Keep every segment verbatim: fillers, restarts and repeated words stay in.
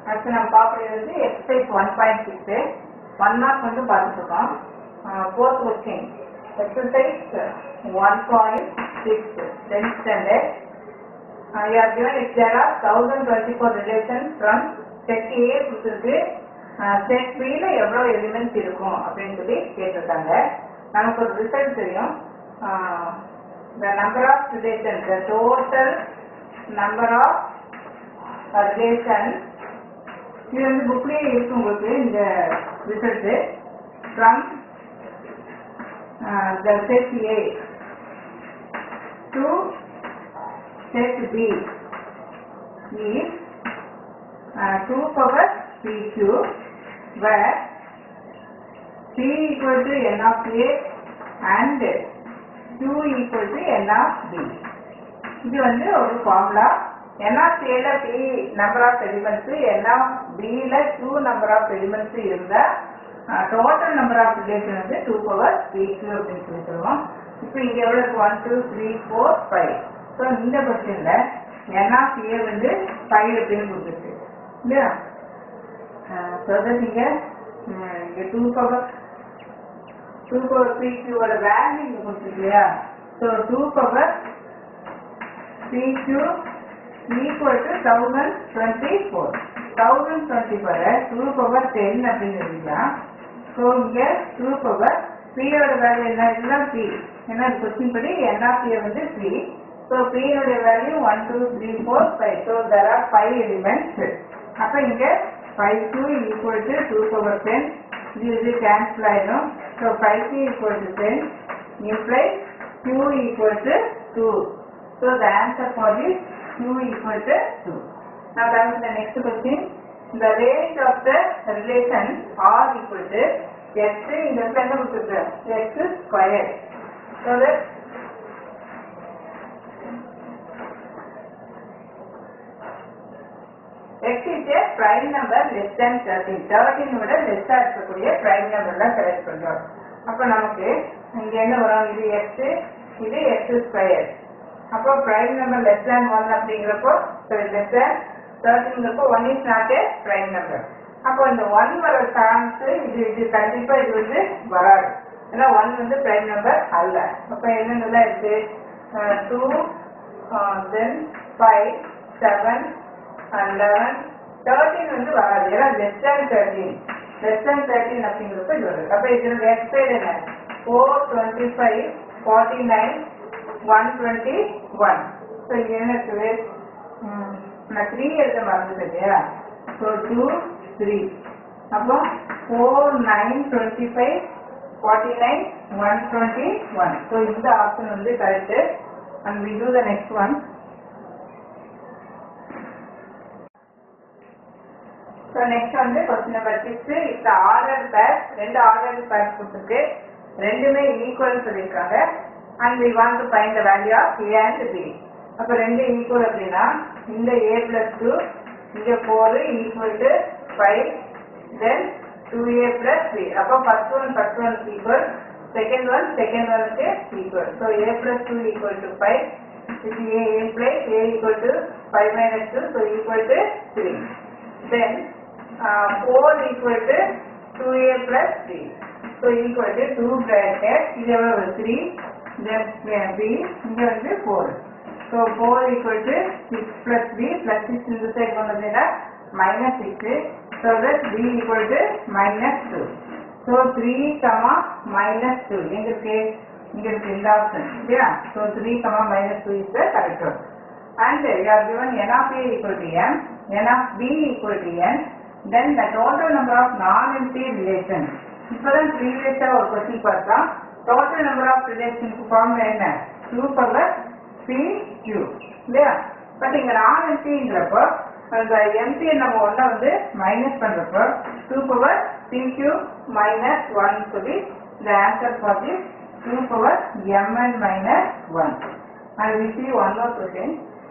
அடுத்து நம்ம பார்க்கறது வந்து exercise one point six one mark வந்து பார்த்துருக்கோம். Fourth question exercise one point six tenth standard. You are given if there are one thousand twenty-four relations from set A கொடுத்துருக்கு, set B ல எவ்வளவு elements இருக்கும் அப்படின்னு சொல்லி கேட்டிருக்காங்க. நமக்கு ஒரு ரிசல்ட் தெரியும். The number of relations, the total number of relations, இது வந்து புக்லேயே இருக்கு உங்களுக்கு இந்த result. From the set A to set B is uh, two power P Q, where P equal to N of A and Q equal to N of B. இது வந்து ஒரு formula. N of A ல P number of elements, N of B ல Q number of elements இருந்தா total number of relation வந்து two power P Q அப்படின்னு சொல்லி சொல்லுவோம். இப்போ இங்க எவ்வளவு one two three four five. So இந்த கொஸ்டின்ல N of A வந்து five அப்படின்னு கொடுத்துருக்கு இல்லையா? ஸோ தட் இங்க இங்க two power two power P Q ஓட வேல்யூ இங்க கொடுத்துருக்கு இல்லையா? So two power P Q equal to thousand twenty four. thousand twenty four two power ten அப்படின்னு எழுதிக்கலாம். ஸோ இங்க டூ பவர் P ஓட வேல்யூ என்ன? இதுதான் P. ஏன்னா கொஸ்டின் படி N of A வந்து P. So P ஓட value one two three four five. So there are five elements. அப்ப இங்க five Q equal to two power ten. இது இது கேன்சல் ஆயிடும். So five Q equal to ten implies Q equal to two. So the answer for this Q equal to two. Now come to the next question. The range of the relation R equal to x in the center of x square. So that x is a prime number less than thirteen. thirteen விட லெஸ்ஸா இருக்கக்கூடிய prime number தான் select பண்றோம். அப்ப நமக்கு இங்க என்ன வரும்? இது x, இது x ஸ்கொயர். அப்போ prime number less than one அப்படிங்கிறப்போ less than thirteen-ங்கிறப்போ one is not a prime number. அப்போ இந்த one வர சான்ஸ் இது இது கண்டிப்பா இது வந்து வராது. ஏன்னா one வந்து prime number அல்ல. அப்ப என்னென்னலாம் இருக்கு? two, then five, seven, eleven, thirteen வந்து வராது. ஏன்னா less than thirteen, less than thirteen அப்படிங்கிறப்ப இது வருது. அப்ப இதனுடைய x சைடு என்ன? four, twenty-five, forty-nine, one twenty-one. So இங்க என்ன இருக்குது? நான் த்ரீ எழுத மறந்துட்டேன் இல்லையா? So two three. அப்போ four nine twenty five forty nine one twenty one. So இந்த ஆப்ஷன் வந்து correct. And we do the next one. So next வந்து கொஸ்டின் நம்பர் சிக்ஸ். இப்போ ஆர்டர் பேர் ரெண்டு ஆர்டர் பேர் கொடுத்துருக்கு, ரெண்டுமே ஈக்குவல் சொல்லியிருக்காங்க. And we want to find the value of A and B. அப்போ ரெண்டு ஈக்குவல் அப்படின்னா இந்த A plus two, இங்கே four equal to five, then two A plus three. அப்போ first one first one equal, second one second ஒனுக்கு equal. So A plus two equal to five. இது A implies A equal to five minus two, so equal to three. Then uh, four equal to two A plus three. So equal to two bracket, here three, then B, here is four. So four equal to six plus B, plus six in the side one is minus six. So that B equal to minus two. So three comma minus two. In this case, here is in the option. Yeah. So three comma minus two is the correct one. And you are given N of A equal to M, N of B equal to N. Then the total number of non-empty relations. இப்போ தான் ப்ரீவியஸாக ஒரு question பார்த்தோம். Total number of ரிலேஷனுக்கு formula என்ன? Two power P Q இல்லையா? But இங்கே நான் எம்டிங்கிறப்போ அந்த எம்டி நம்ம ஒன்றை வந்து மைனஸ் பண்ணுறப்போ two power P Q minus one சொல்லி இந்த ஆன்சர் பார்த்து two power MN minus one. And we see one more question.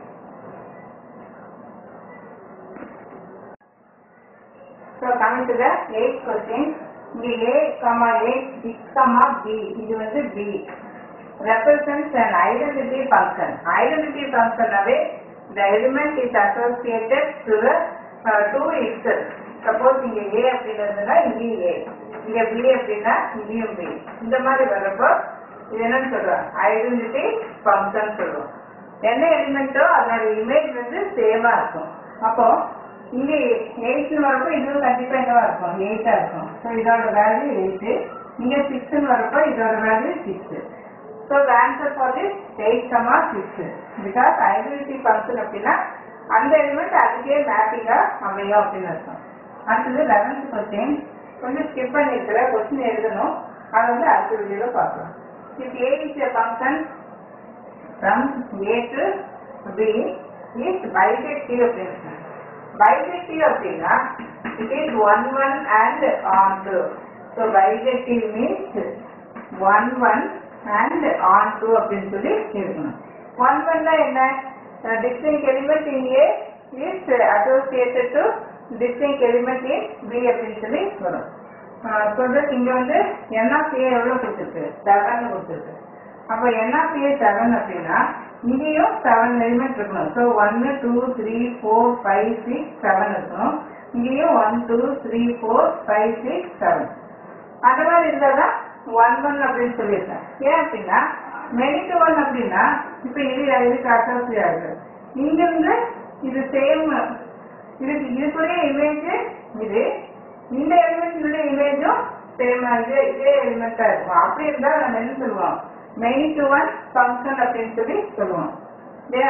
So coming to the eighth question, இங்கே A, A, B, B, இது வந்து B represents an identity function. Identity function away the element is associated to the two x suppose இங்க A அப்படின்றதுனா இங்கேயும் ஏ, இங்க B அப்படின்னா இங்கேயும் B, இந்த மாதிரி வர்றப்போ இது என்னன்னு சொல்றோம் ஐடென்டிட்டி ஃபங்க்ஷன் சொல்லுவோம். என்ன எலிமெண்ட்டோ அதோட இமேஜ் வந்து சேமா இருக்கும். அப்போ இங்க எயிட்னு வரப்போ இதுவும் கண்டிப்பா என்னவா இருக்கும் எயிட்டா இருக்கும். ஸோ இதோட வேல்யூ எயிட்டு, இங்க சிக்ஸ்ன்னு வரப்போ இதோட value six. So the answer for this eight comma six. Because identity function அப்படின்னா அந்த எலிமெண்ட் அதுக்கே மேப்பிங்கா அமையும் அப்படின்னு அர்த்தம். அடுத்தது லெவன்த் கொஸ்டின் கொஞ்சம் ஸ்கிப் பண்ணிருக்கிற கொஸ்டின் எழுதணும், அதை வந்து அடுத்த வீடியோல பார்க்கலாம். If A is a function from A to B is bijective அப்படின்னா bijective அப்படின்னா it is one one and onto. so bijective means one one and onto அப்படின்னு சொல்லி இருக்கணும். one one னா என்ன distinct element in A is associated to distinct element in B அப்படின்னு சொல்லி வரும். சொல்றது இங்க வந்து n of A எவ்வளவு கொடுத்துருக்கு செவன் கொடுத்துருக்கு. அப்போ n of A செவன் அப்படின்னா இங்கேயும் செவன் எலிமெண்ட் இருக்கணும். ஸோ ஒன்னு two three four five six seven இருக்கணும். இங்கேயும் one two three four five six seven அந்த மாதிரி இருந்தால் தான் ஒன் ஒன் அப்படின்னு சொல்லியிருக்கேன். ஏன் அப்படின்னா மெனி டு ஒன் அப்படின்னா இப்போ இது இதுக்கு அசோசியா இருக்கு. இங்கிருந்து இது சேம் இதுக்கு இதுக்குரிய இமேஜ் இது, இந்த எலிமெண்ட்னுடைய இமேஜும் சேம் இது இதே எலிமெண்டா இருக்கும். அப்படி இருந்தால் நம்ம என்ன சொல்லுவோம் மெனி டு ஒன் ஃபங்க்ஷன் அப்படின்னு சொல்லி சொல்லுவோம் இல்லையா.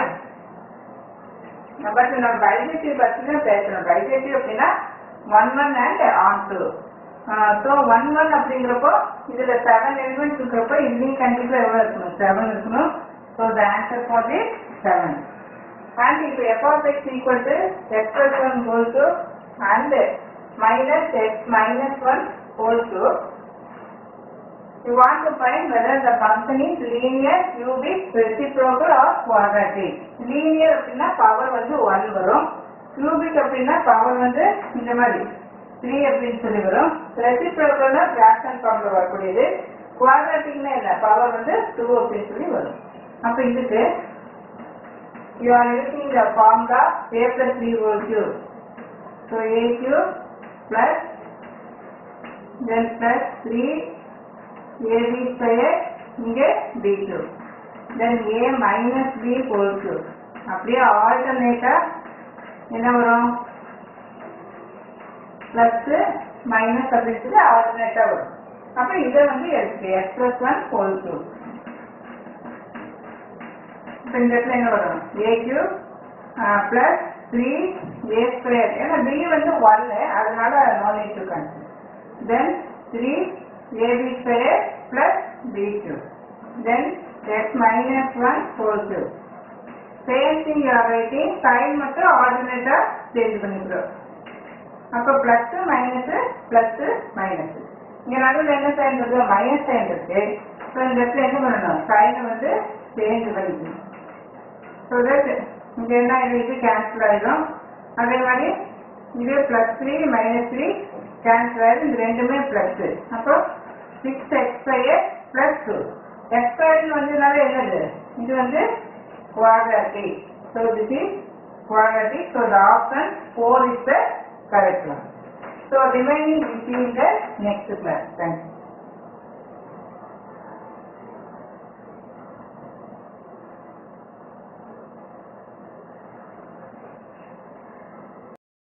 பட் நம்ம பைஜெக்டிவ் பற்றி தான் பேசணும். பைஜெக்டிவ் அப்படின்னா one one and onto. So one one அப்படிங்கிறப்போ இதுல செவன் எலிமெண்ட்ஸ் இருக்கிறப்போ இதுலேயும் கண்டிப்பாக எவ்வளோ இருக்கணும் செவன் இருக்கணும். So the answer for the seven. அண்ட் இப்போ F of X equal to X plus one whole two and minus X minus one whole two. You want to find whether the function is linear, cubic, reciprocal or quadratic. Linear அப்படின்னா power வந்து one வரும், cubic அப்படின்னா power வந்து இந்த மாதிரி three அப்படின்னு சொல்லி வரும், reciprocalனா fraction ஃபார்ம்ல வரக்கூடியது, quadraticனா என்ன பவர் வந்து டூ அப்படின்னு சொல்லி வரும். அப்ப இதுக்கு you are using the formula a plus b whole cube. So a cube plus then plus three A B square இங்கே B cube then A minus B whole cube. அப்படியே ஆல்டர்னேட்டா என்ன வரும் பிளஸ் மைனஸ் அப்படின்னு சொல்லி ஆல்டர்னேட்டா வரும். அப்ப இதை வந்து எடுத்து x plus one whole cube. இப்போ இந்த இடத்துல என்ன வரும் A cube plus three A square. ஏன்னா B வந்து ஒன்னு அதனால no need to consider. then three A B square plus B cube. Then x minus one whole cube. Same thing you are writing. Sign மட்டும் ஆல்டர்னேட்டா change பண்ணிக்கிறோம். அப்போ plus minus plus minus இங்க நடுவில் என்ன சைன் இருக்கு மைனஸ் சைன் இருக்கு. So இந்த இடத்துல என்ன பண்ணணும் சைனை வந்து சேஞ்ச் பண்ணிக்கணும். ஸோ தட் இங்க என்ன இது கேன்சல் ஆயிடும். அதே மாதிரி இது plus three minus three cancel ஆயிடும். இது ரெண்டுமே பிளஸ். அப்போ six x square plus two x ஸ்கொயர்னு வந்ததுனால என்னது இது வந்து quadratic. So this is quadratic. So the option four is the correct one. So remaining we see in the next class. Thank you.